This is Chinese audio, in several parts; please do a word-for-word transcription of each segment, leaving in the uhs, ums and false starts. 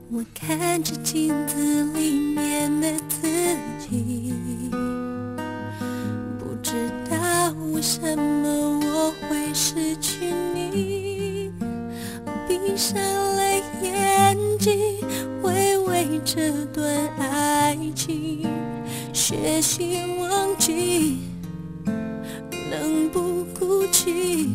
我看着镜子里面的自己，不知道为什么我会失去你。闭上了眼睛，回味这段爱情，学习忘记，能不哭泣。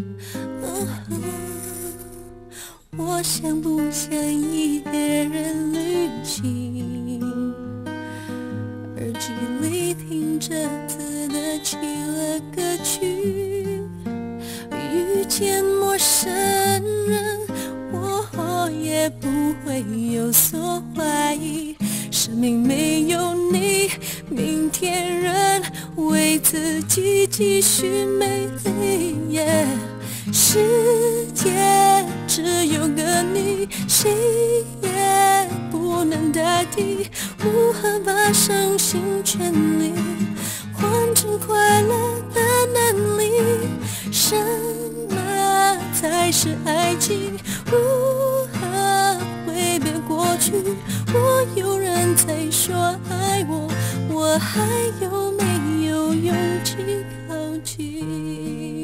我想不想一个人旅行？耳机里听着自得其乐歌曲，遇见陌生人，我也不会有所怀疑。生命没有你，明天仍为自己继续美丽。Yeah， 世界只有个你，谁也不能代替。如何把伤心全力换成快乐的能力？什么才是爱情？如何挥别过去？若有人在说爱我，我还有没有勇气靠近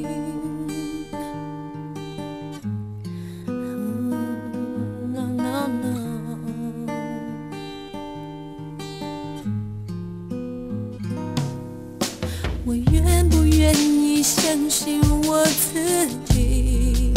？No, no, no。 我愿不愿意相信我自己，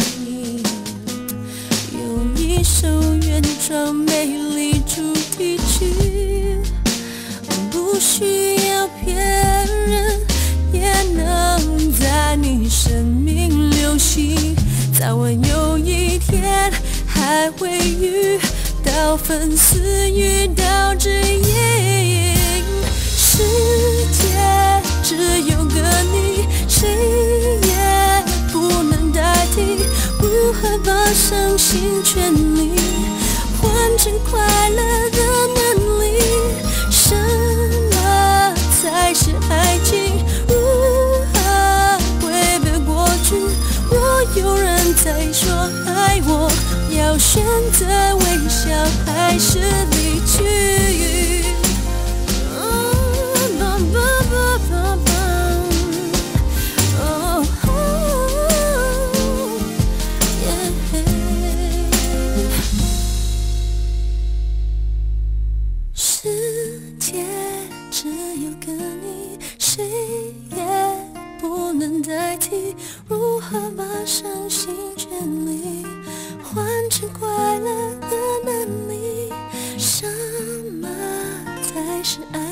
有一首原创美丽主题曲，不需要骗人也能在你生命流行。早晚有一天还会遇到粉丝，遇到知音。世界只有个你，谁也不能代替。如何把伤心全力换成快乐的能力？什么才是爱情？如何挥别过去？若有人在说爱我，要选择微笑还是离去？世界只有个你，谁也不能代替。如何把伤心全力换成快乐的能力？什么才是爱？